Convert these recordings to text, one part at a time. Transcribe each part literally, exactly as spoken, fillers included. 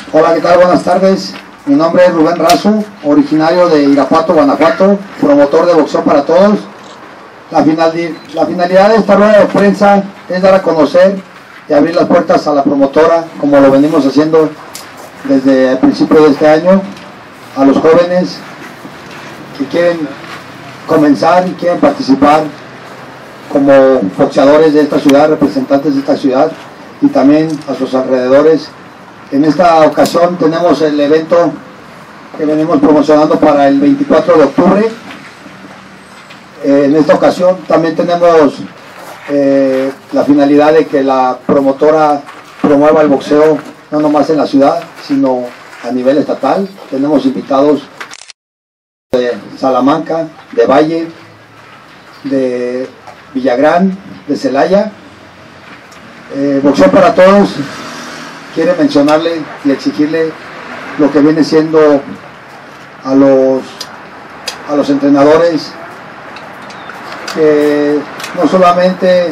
Hola, ¿qué tal? Buenas tardes. Mi nombre es Rubén Razo, originario de Irapuato, Guanajuato, promotor de Boxeo para Todos. La, final, la finalidad de esta rueda de prensa es dar a conocer y abrir las puertas a la promotora, como lo venimos haciendo desde el principio de este año, a los jóvenes que quieren comenzar y quieren participar como boxeadores de esta ciudad, representantes de esta ciudad y también a sus alrededores. En esta ocasión tenemos el evento que venimos promocionando para el veinticuatro de octubre. Eh, en esta ocasión también tenemos eh, la finalidad de que la promotora promueva el boxeo no nomás en la ciudad, sino a nivel estatal. Tenemos invitados de Salamanca, de Valle, de Villagrán, de Celaya. Eh, Boxeo para Todos quiere mencionarle y exigirle lo que viene siendo a los, a los entrenadores que no solamente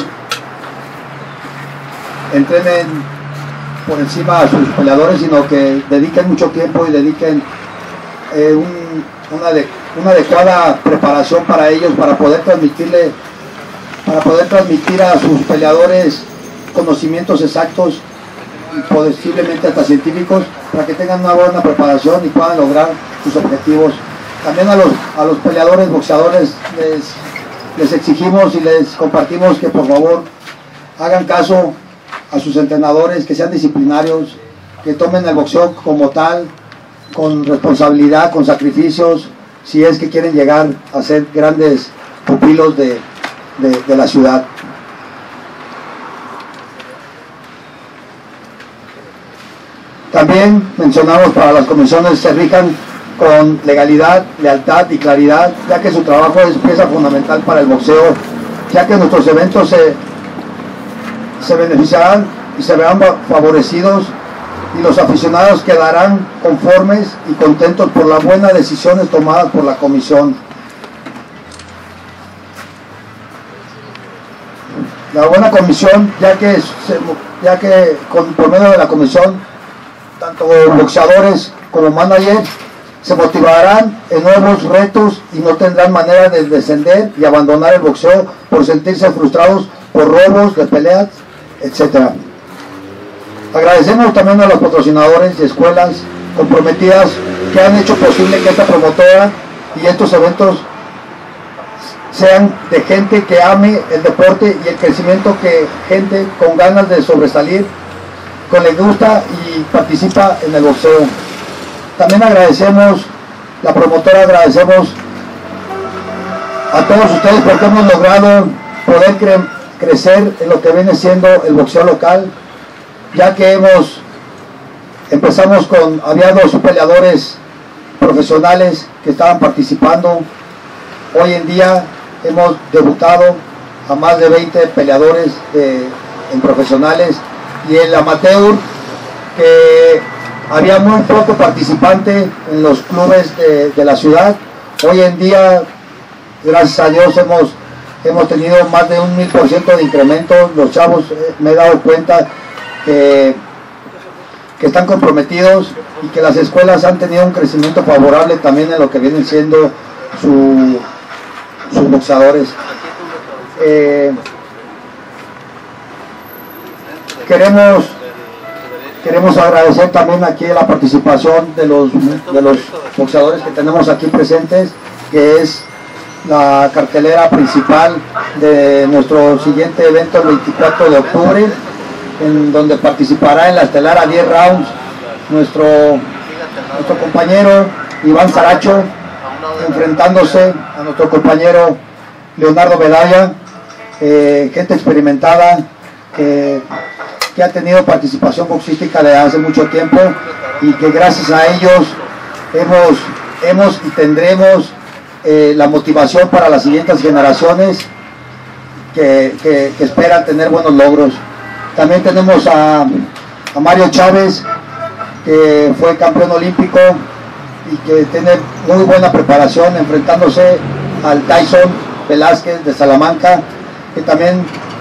entrenen por encima a sus peleadores, sino que dediquen mucho tiempo y dediquen eh, un, una, de, una adecuada preparación para ellos, para poder transmitirle, para poder transmitir a sus peleadores conocimientos exactos, posiblemente hasta científicos, para que tengan una buena preparación y puedan lograr sus objetivos. También a los, a los peleadores, boxeadores, les, les exigimos y les compartimos que por favor hagan caso a sus entrenadores, que sean disciplinarios, que tomen el boxeo como tal, con responsabilidad, con sacrificios, si es que quieren llegar a ser grandes pupilos de, de, de la ciudad. También mencionamos para las comisiones se rijan con legalidad, lealtad y claridad, ya que su trabajo es pieza fundamental para el boxeo, ya que nuestros eventos se, se beneficiarán y se verán favorecidos y los aficionados quedarán conformes y contentos por las buenas decisiones tomadas por la comisión. La buena comisión, ya que, se, ya que con, por medio de la comisión, tanto boxeadores como managers se motivarán en nuevos retos y no tendrán manera de descender y abandonar el boxeo por sentirse frustrados por robos de peleas, etcétera. Agradecemos también a los patrocinadores y escuelas comprometidas que han hecho posible que esta promotora y estos eventos sean de gente que ame el deporte y el crecimiento, que gente con ganas de sobresalir, que le gusta y participa en el boxeo. También agradecemos, la promotora agradecemos a todos ustedes porque hemos logrado poder cre crecer en lo que viene siendo el boxeo local, ya que hemos empezamos con, había dos peleadores profesionales que estaban participando. Hoy en día hemos debutado a más de veinte peleadores de, en profesionales, y el amateur, que había muy poco participante en los clubes de, de la ciudad. Hoy en día, gracias a Dios, hemos, hemos tenido más de un mil por ciento de incremento. Los chavos, eh, me he dado cuenta que, que están comprometidos y que las escuelas han tenido un crecimiento favorable también en lo que vienen siendo su, sus boxeadores. Eh, Queremos, queremos agradecer también aquí la participación de los, de los boxeadores que tenemos aquí presentes, que es la cartelera principal de nuestro siguiente evento el veinticuatro de octubre, en donde participará en la estelar a diez rounds nuestro, nuestro compañero Iván Saracho, enfrentándose a nuestro compañero Leonardo Medalla, eh, gente experimentada, que que ha tenido participación boxística desde hace mucho tiempo y que gracias a ellos hemos, hemos y tendremos eh, la motivación para las siguientes generaciones que, que, que esperan tener buenos logros. También tenemos a, a Mario Chávez, que fue campeón olímpico y que tiene muy buena preparación, enfrentándose al Tyson Velázquez de Salamanca, que también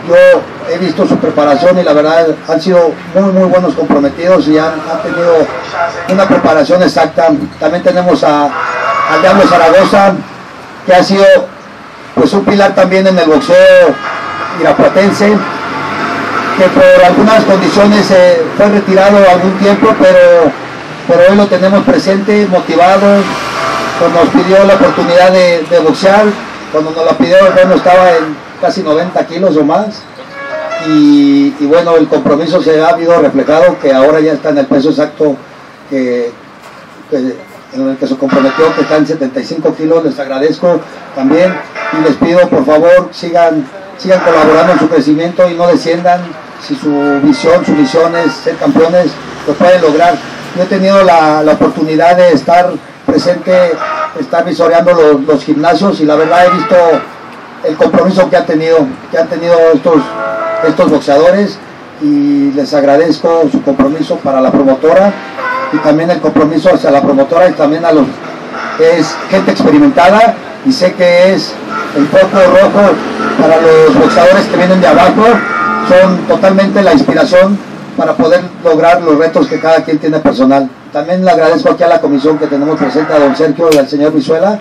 yo he visto su preparación y la verdad han sido muy muy buenos comprometidos y han, han tenido una preparación exacta. También tenemos a, a Diablo Zaragoza, que ha sido pues un pilar también en el boxeo irapuatense, que por algunas condiciones eh, fue retirado algún tiempo, pero, pero hoy lo tenemos presente, motivado, pues nos pidió la oportunidad de, de boxear. Cuando nos la pidió, bueno, estaba en casi noventa kilos o más, y, y bueno, el compromiso se ha habido reflejado, que ahora ya está en el peso exacto que, que, en el que se comprometió, que está en setenta y cinco kilos. Les agradezco también y les pido por favor sigan, sigan colaborando en su crecimiento y no desciendan. Si su visión, su visión es ser campeones, lo pueden lograr. Yo he tenido la, la oportunidad de estar presente, estar visoreando los, los gimnasios, y la verdad he visto el compromiso que han tenido, que han tenido estos, estos boxeadores, y les agradezco su compromiso para la promotora y también el compromiso hacia la promotora y también a los, es gente experimentada, y sé que es el foco rojo para los boxeadores que vienen de abajo. Son totalmente la inspiración para poder lograr los retos que cada quien tiene personal. También le agradezco aquí a la comisión que tenemos presente, a don Sergio y al señor Vizuela.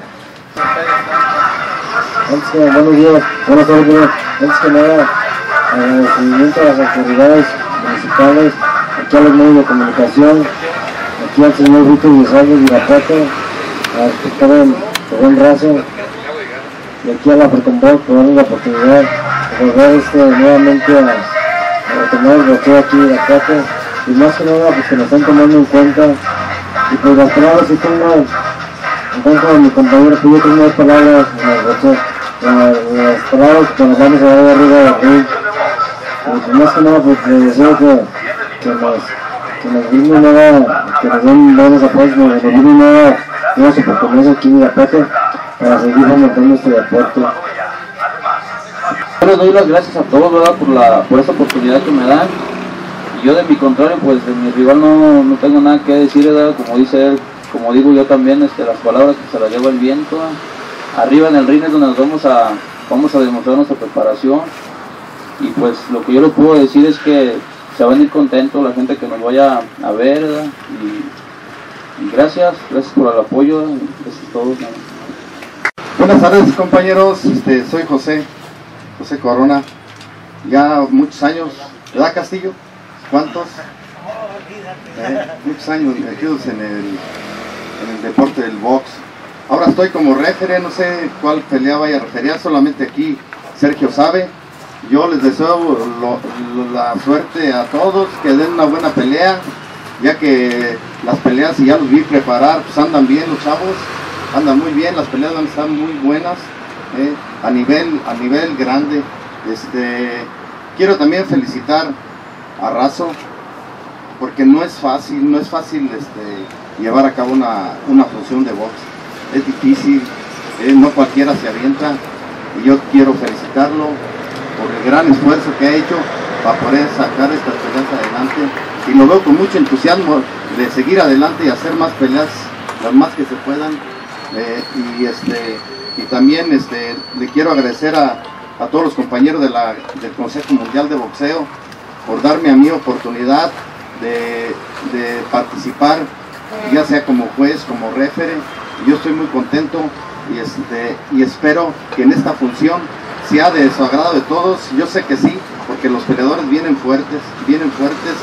Antes que nada, buenos días, buenas tardes. Antes que nada, agradecimiento a las autoridades municipales, aquí a los medios de comunicación, aquí al señor Víctor González de Irapuato, a todo el buen razo, y aquí a la Freconvox por darnos la oportunidad de volver este, nuevamente a, a retomar el boxeo aquí en Irapuato, y más que nada pues que nos están tomando en cuenta. Y pues las palabras que tengo en contra de mi compañero, que yo tengo unas palabras en el boxeo, las palabras que nos vamos a dar de arriba de aquí, y pues más que nada pues les deseo que, que nos que nos brinden nueva, que nos den buenos apoyos, que nos brinden nuevas nuevas oportunidades aquí en Irapuato para seguir fomentando este deporte. Yo les doy las gracias a todos, ¿verdad?, por, la, por esta oportunidad que me dan. Y yo de mi contrario, pues de mi rival no, no tengo nada que decir, ¿verdad? Como dice él, como digo yo también, este, las palabras que se las lleva el viento. Arriba en el ring es donde nos vamos a, vamos a demostrar nuestra preparación. Y pues lo que yo les puedo decir es que se van a ir contentos la gente que nos vaya a ver, ¿verdad? Y, y gracias, gracias por el apoyo, eso es todo, ¿no? Buenas tardes compañeros, este, soy José, José Corona, ya muchos años, ¿verdad Castillo? ¿Cuántos? Eh, muchos años metidos en el, en el deporte del box. Ahora estoy como referee, no sé cuál pelea vaya a referear, solamente aquí Sergio sabe. Yo les deseo lo, lo, la suerte a todos, que den una buena pelea, ya que las peleas, y ya los vi preparar, pues andan bien los chavos, andan muy bien, las peleas van a estar muy buenas, eh, a nivel a nivel grande. Este, quiero también felicitar a Razo, porque no es fácil, no es fácil este, llevar a cabo una, una función de box, es difícil, eh, no cualquiera se avienta, y yo quiero felicitarlo por el gran esfuerzo que ha hecho para poder sacar estas peleas adelante, y lo veo con mucho entusiasmo de seguir adelante y hacer más peleas, las más que se puedan. Eh, y este y también este le quiero agradecer a, a todos los compañeros de la, del Consejo Mundial de Boxeo por darme a mí oportunidad de, de participar, ya sea como juez, como referee. Yo estoy muy contento y, este, y espero que en esta función sea de su agrado de todos. Yo sé que sí, porque los peleadores vienen fuertes, vienen fuertes,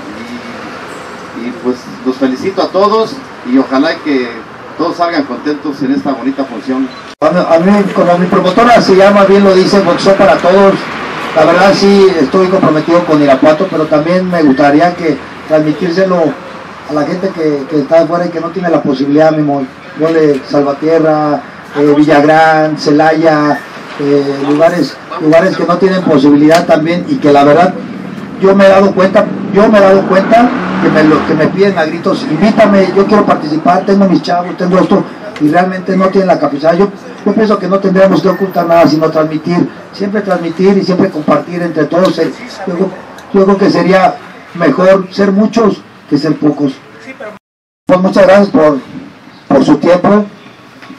y, y pues los felicito a todos, y ojalá que todos salgan contentos en esta bonita función. A mí, como mi promotora se llama, bien lo dice, Boxeo para Todos, la verdad sí estoy comprometido con Irapuato, pero también me gustaría que transmitírselo a la gente que, que está afuera y que no tiene la posibilidad, mismo. Yo le Salvatierra, eh, Villagrán, Celaya, eh, lugares, lugares que no tienen posibilidad también, y que la verdad yo me he dado cuenta, yo me he dado cuenta que me, lo, que me piden a gritos, invítame, yo quiero participar, tengo mis chavos, tengo esto, y realmente no tienen la capacidad. Yo, yo pienso que no tendríamos que ocultar nada, sino transmitir, siempre transmitir y siempre compartir entre todos. Yo, yo creo que sería mejor ser muchos que ser pocos. Pues muchas gracias por, por su tiempo,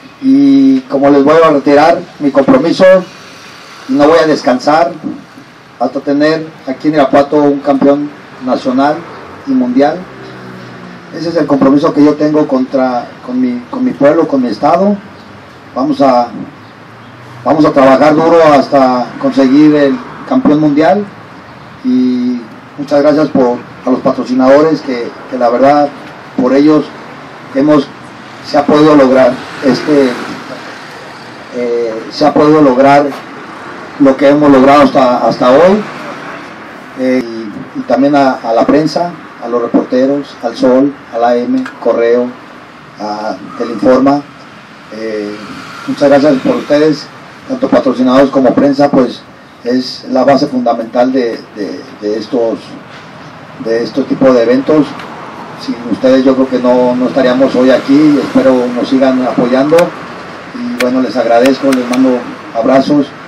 y como les voy a retirar mi compromiso, no voy a descansar hasta tener aquí en Irapuato un campeón nacional y mundial. Ese es el compromiso que yo tengo contra, con, mi, con mi pueblo, con mi estado. Vamos a, vamos a trabajar duro hasta conseguir el campeón mundial, y muchas gracias por, a los patrocinadores que, que la verdad por ellos hemos, se ha podido lograr este, eh, se ha podido lograr lo que hemos logrado hasta, hasta hoy, eh, y, y también a, a la prensa, a los reporteros, al Sol, al A M, Correo, a Teleinforma. Eh, muchas gracias por ustedes, tanto patrocinadores como prensa, pues es la base fundamental de, de, de estos de estos tipos de eventos. Sin ustedes yo creo que no, no estaríamos hoy aquí. Espero nos sigan apoyando y bueno, les agradezco, les mando abrazos.